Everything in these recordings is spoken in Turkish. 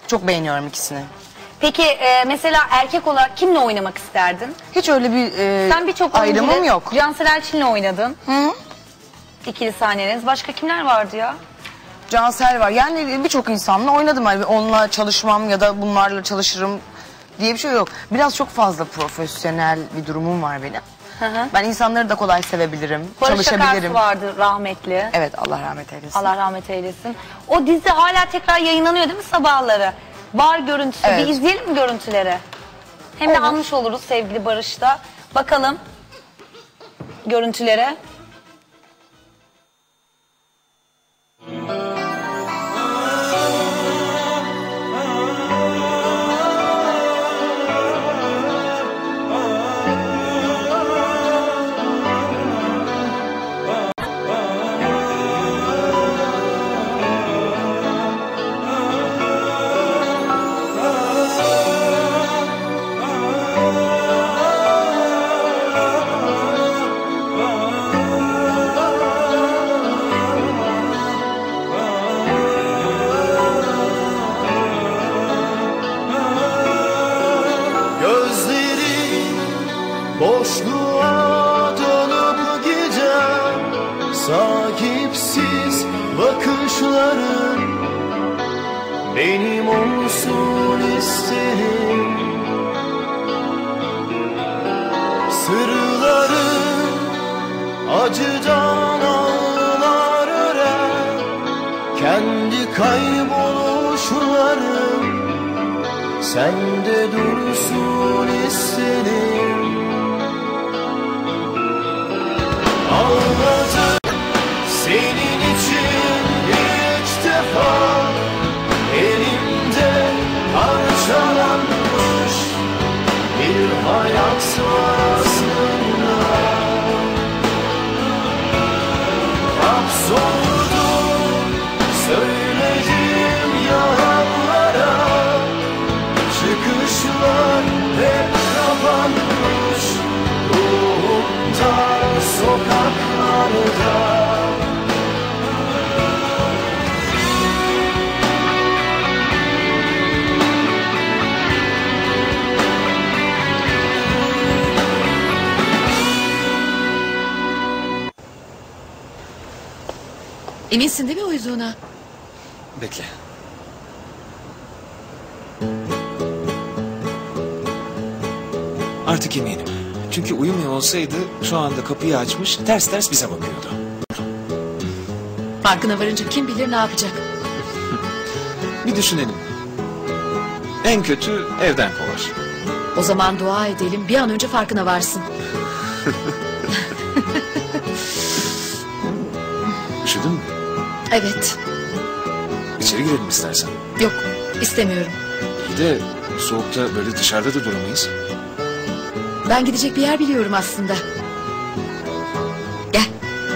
Çok beğeniyorum ikisini. Peki mesela erkek olarak kimle oynamak isterdin? Hiç öyle bir Sen birçok ayrımım yok. Cansel Elçin'le oynadın. Hı? İkili sahneniz. Başka kimler vardı ya? Cansel var. Yani birçok insanla oynadım. Yani onunla çalışmam ya da bunlarla çalışırım diye bir şey yok. Biraz çok fazla profesyonel bir durumum var benim. Hı. Ben insanları da kolay sevebilirim, Barış çalışabilirim. Akarsu vardı rahmetli. Evet, Allah rahmet eylesin. Allah rahmet eylesin. O dizi hala tekrar yayınlanıyor değil mi sabahları? Var görüntüsü. Evet. Bir izleyelim mi görüntüleri? Hem de anmış oluruz sevgili Barış'ta. Bakalım görüntülere. Boşluğa dönüp gider sahipsiz bakışların benim olsun isterim. Sırları acıdan ağlar örer kendi kayboluşlarım sende dursun isterim. Ağladım senin için ilk defa elimde parçalanmış bir hayat var aslında. Hapsoldum söyledim yalanlara çıkışlar hep kapanmış ruhumda sokaklarda. Eminsin değil mi uyuduğuna? Bekle. Artık eminim. Çünkü uyumuyor olsaydı şu anda kapıyı açmış ters ters bize bakıyordu. Farkına varınca kim bilir ne yapacak? Bir düşünelim. En kötü evden kovar. O zaman dua edelim bir an önce farkına varsın. Üşüdün mü? Evet. İçeri girelim istersen. Yok istemiyorum. Bir de soğukta böyle dışarıda da duramayız. Ben gidecek bir yer biliyorum aslında. Gel.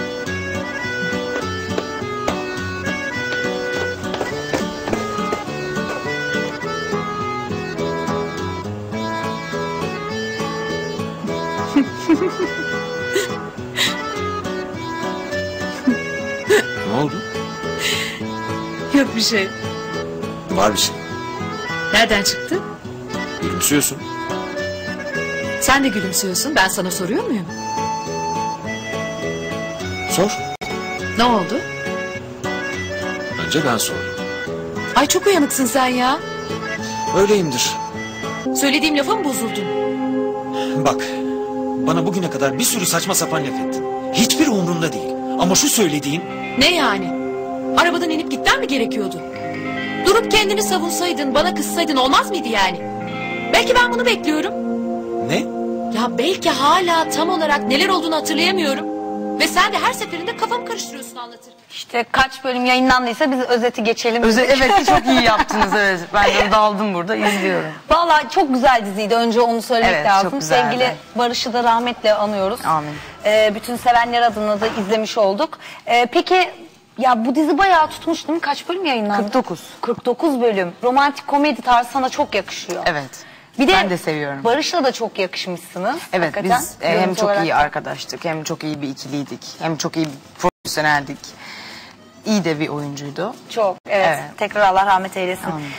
Ne oldu? Yok bir şey. Var bir şey. Nereden çıktı? Gülümsüyorsun. Sen de gülümsüyorsun. Ben sana soruyor muyum? Sor. Ne oldu? Önce ben sordum. Ay çok uyanıksın sen ya. Öyleyimdir. Söylediğim lafa mı bozuldun? Bak, bana bugüne kadar bir sürü saçma sapan laf ettin. Hiçbir umurumda değil. Ama şu söylediğin... Ne yani? Arabadan inip gitmen mi gerekiyordu? Durup kendini savunsaydın, bana kızsaydın olmaz mıydı yani? Belki ben bunu bekliyorum. Ne? Ya belki hala tam olarak neler olduğunu hatırlayamıyorum. Ve sen de her seferinde kafamı karıştırıyorsun anlatırken. İşte kaç bölüm yayınlandıysa biz özeti geçelim. Evet, çok iyi yaptınız. Evet. Ben de daldım burada, izliyorum. Vallahi çok güzel diziydi. Önce onu söylemek Evet, lazım. çok güzeldi. Sevgili Barış'ı da rahmetle anıyoruz. Amin. Bütün sevenler adına da izlemiş olduk. Peki ya bu dizi bayağı tutmuş değil mi? Kaç bölüm yayınlandı? 49. 49 bölüm. Romantik komedi tarzı sana çok yakışıyor. Evet. Bir de Ben de seviyorum. Barış'la da çok yakışmışsınız. Evet, hakikaten. biz hem Görüntü çok olarak iyi da. arkadaştık, hem çok iyi bir ikiliydik, hem çok iyi bir profesyoneldik. İyi de bir oyuncuydu. Çok, evet. Evet. Tekrar Allah rahmet eylesin. Amin.